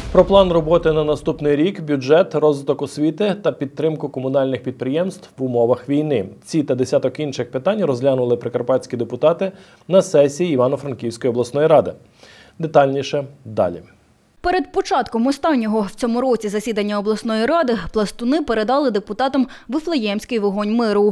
Про план роботи на наступний рік, бюджет, розвиток освіти та підтримку комунальних підприємств в умовах війни. Ці та десяток інших питань розглянули прикарпатські депутати на сесії Івано-Франківської обласної ради. Детальніше далі. Перед початком останнього в цьому році засідання обласної ради пластуни передали депутатам Вифлеємський вогонь миру.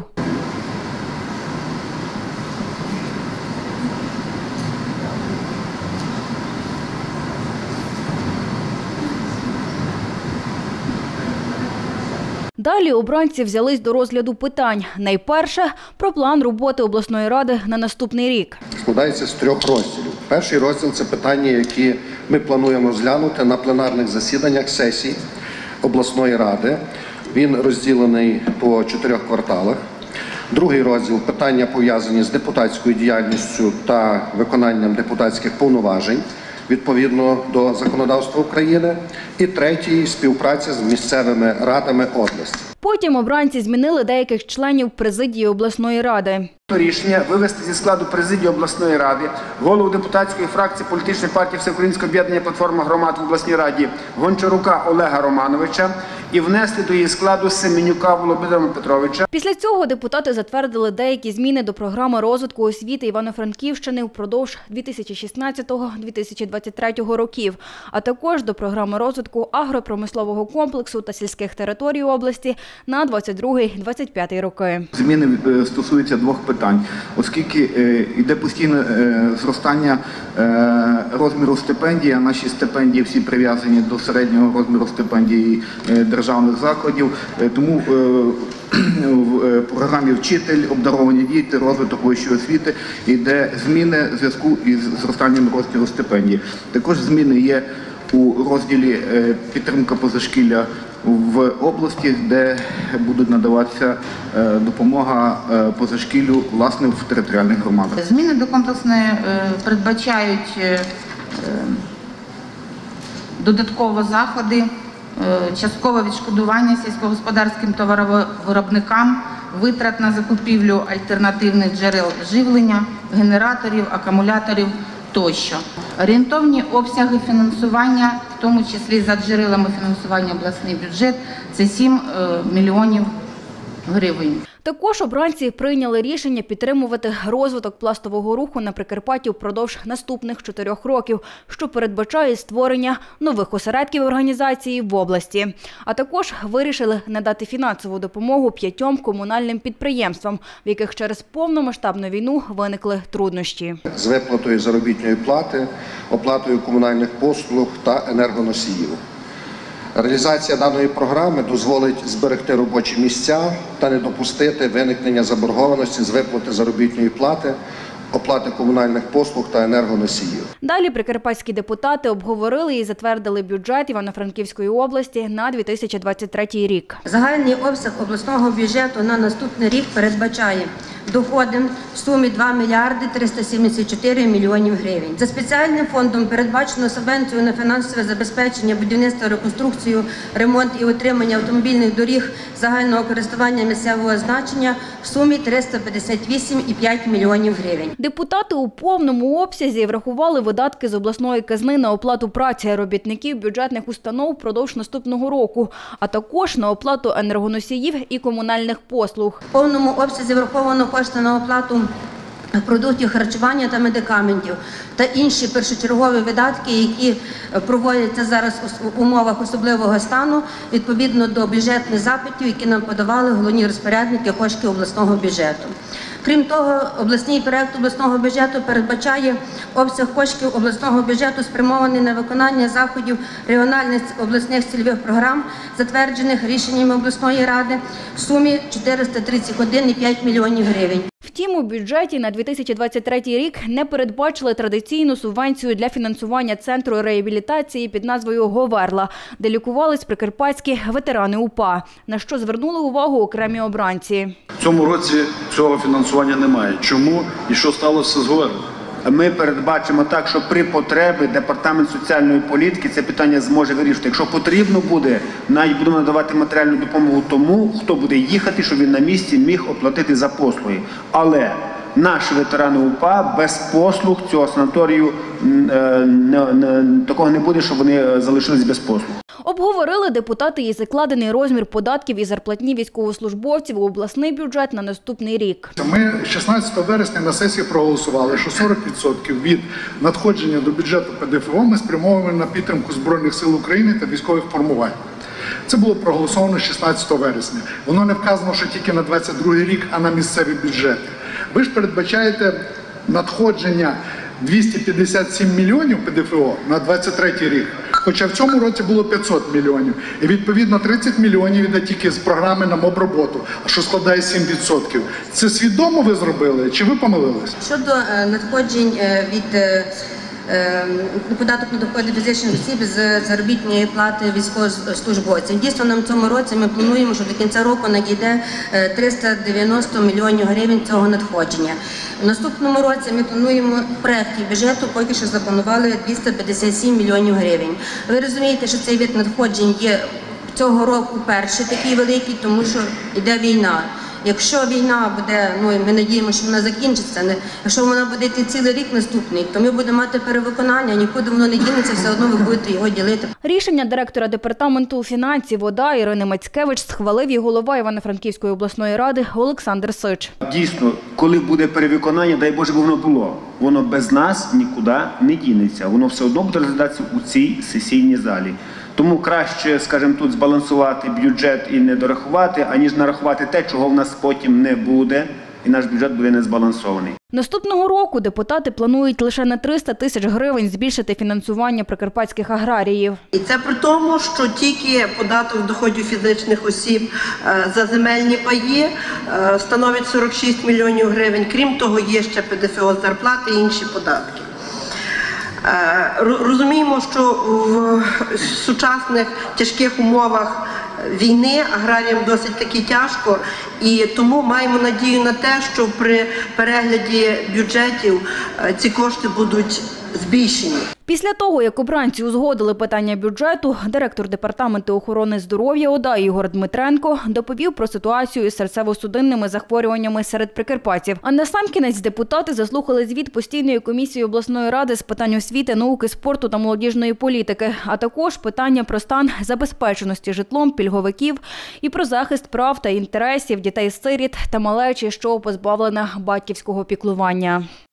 Далі обранці взялись до розгляду питань. Найперше – про план роботи обласної ради на наступний рік. Складається з 3 розділів. Перший розділ – це питання, які ми плануємо розглянути на пленарних засіданнях сесій обласної ради. Він розділений по 4 кварталах. Другий розділ – питання, пов'язані з депутатською діяльністю та виконанням депутатських повноважень відповідно до законодавства України. І третій – співпраця з місцевими радами області. Потім обранці змінили деяких членів президії обласної ради. Рішення вивести зі складу президії обласної ради голову депутатської фракції політичної партії Всеукраїнського об'єднання «Платформа громад» в обласній раді Гончарука Олега Романовича і внести до її складу Семенюка Володимира Петровича. Після цього депутати затвердили деякі зміни до програми розвитку освіти Івано-Франківщини впродовж 2016-2023 років, а також до програми розвитку агропромислового комплексу та сільських територій області на 22-25 роки. Зміни стосуються 2 питань, оскільки йде постійне зростання розміру стипендій, а наші стипендії всі прив'язані до середнього розміру стипендій державних закладів, тому в програмі «Вчитель», «Обдаровані діти», «Розвиток вищої освіти» йде зміни в зв'язку із зростанням розміру стипендій. Також зміни є у розділі «Підтримка позашкілля» в області, де буде надаватися допомога позашкіллю, власне, в територіальних громадах. Зміни до комплексної передбачають додаткові заходи, часткове відшкодування сільськогосподарським товаровиробникам, витрат на закупівлю альтернативних джерел живлення, генераторів, акумуляторів тощо. Орієнтовні обсяги фінансування, в тому числі за джерелами фінансування обласний бюджет, це 7 мільйонів гривень. Також обранці прийняли рішення підтримувати розвиток пластового руху на Прикарпатті впродовж наступних 4 років, що передбачає створення нових осередків організації в області. А також вирішили надати фінансову допомогу 5 комунальним підприємствам, в яких через повномасштабну війну виникли труднощі. З виплатою заробітної плати, оплатою комунальних послуг та енергоносіїв. Реалізація даної програми дозволить зберегти робочі місця та не допустити виникнення заборгованості з виплати заробітної плати, оплати комунальних послуг та енергоносіїв. Далі прикарпатські депутати обговорили і затвердили бюджет Івано-Франківської області на 2023 рік. Загальний обсяг обласного бюджету на наступний рік передбачає доходи в сумі 2 мільярди 374 мільйонів гривень. За спеціальним фондом передбачено субвенцію на фінансове забезпечення, будівництво, реконструкцію, ремонт і утримання автомобільних доріг загального користування місцевого значення в сумі 358,5 мільйонів гривень. Депутати у повному обсязі врахували видатки з обласної казни на оплату праці робітників бюджетних установ впродовж наступного року, а також на оплату енергоносіїв і комунальних послуг. В повному обсязі враховано кошти на оплату продуктів харчування та медикаментів та інші першочергові видатки, які проводяться зараз в умовах особливого стану відповідно до бюджетних запитів, які нам подавали головні розпорядники коштів обласного бюджету. Крім того, обласний проект обласного бюджету передбачає обсяг коштів обласного бюджету, спрямований на виконання заходів регіональних обласних цільових програм, затверджених рішеннями обласної ради, в сумі 431,5 мільйонів гривень. Втім, у бюджеті на 2023 рік не передбачили традиційну субвенцію для фінансування центру реабілітації під назвою «Говерла», де лікувались прикарпатські ветерани УПА, на що звернули увагу окремі обранці. В цьому році цього фінансування немає. Чому і що сталося з «Говерлою»? Ми передбачимо так, що при потребі Департамент соціальної політики це питання зможе вирішити. Якщо потрібно буде, навіть будемо надавати матеріальну допомогу тому, хто буде їхати, щоб він на місці міг оплатити за послуги. Але наші ветерани УПА без послуг цього санаторію такого не буде, щоб вони залишились без послуг. Обговорили депутати і закладений розмір податків і зарплатні військовослужбовців у обласний бюджет на наступний рік. Ми 16 вересня на сесії проголосували, що 40% від надходження до бюджету ПДФО ми спрямовуємо на підтримку Збройних сил України та військових формувань. Це було проголосовано 16 вересня. Воно не вказано, що тільки на 22 рік, а на місцеві бюджети. Ви ж передбачаєте надходження 257 мільйонів ПДФО на 23 рік, хоча в цьому році було 500 мільйонів. І відповідно 30 мільйонів йде тільки з програми на моброботу, що складає 7%. Це свідомо ви зробили чи ви помилились? Щодо надходжень від податок на доходи фізичних осіб з заробітної плати військовослужбовців. Дійсно, нам в цьому році ми плануємо, що до кінця року надійде 390 мільйонів гривень цього надходження. У наступному році ми плануємо в проєкті бюджету, поки що запланували 257 мільйонів гривень. Ви розумієте, що цей вид надходжень є цього року перший такий великий, тому що йде війна. Якщо війна буде, ми надіємося, що вона закінчиться, якщо вона буде йти цілий рік наступний, то ми будемо мати перевиконання, нікуди воно не дінеться, все одно ви будете його ділити. Рішення директора департаменту фінансів ОДА Ірини Мацькевич схвалив і голова Івано-Франківської обласної ради Олександр Сич. Дійсно, коли буде перевиконання, дай Боже, бо воно було. Воно без нас нікуди не дінеться. Воно все одно буде розглядатися у цій сесійній залі. Тому краще, скажімо, тут збалансувати бюджет і не дорахувати, аніж нарахувати те, чого в нас потім не буде, і наш бюджет буде не збалансований. Наступного року депутати планують лише на 300 тисяч гривень збільшити фінансування прикарпатських аграріїв. І це при тому, що тільки податок доходів фізичних осіб за земельні паї становить 46 мільйонів гривень. Крім того, є ще ПДФО, зарплати і інші податки. Розуміємо, що в сучасних тяжких умовах війни аграріям досить таки тяжко, і тому маємо надію на те, що при перегляді бюджетів ці кошти будуть збільшені. Після того, як обранці узгодили питання бюджету, директор департаменту охорони здоров'я ОДА Ігор Дмитренко доповів про ситуацію із серцево-судинними захворюваннями серед прикарпатців. А насамкінець депутати заслухали звіт постійної комісії обласної ради з питань освіти, науки, спорту та молодіжної політики, а також питання про стан забезпеченості житлом пільговиків і про захист прав та інтересів дітей-сиріт та малечі, що позбавлена батьківського піклування.